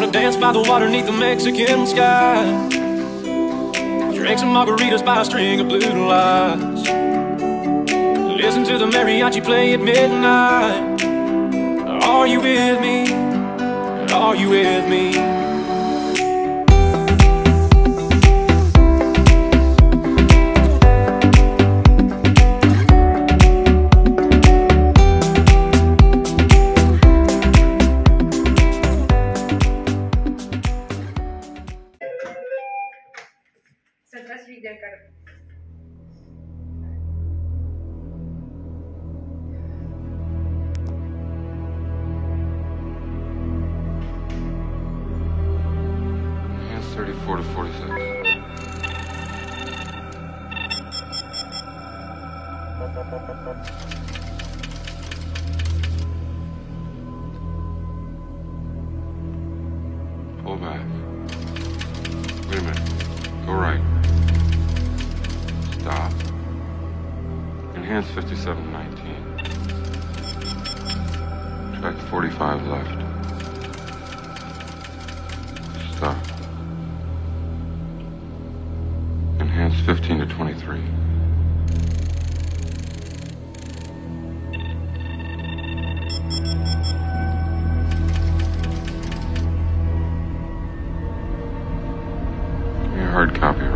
wanna dance by the water neath the Mexican sky. Drink some margaritas by a string of blue lights. Listen to the mariachi play at midnight. Are you with me? Are you with me? Hands 34 to 46. Pull back. Wait a minute. Go right. Stop. Enhance 5719. Track 45 left. Stop. Enhance 15 to 23. Give me a hard copy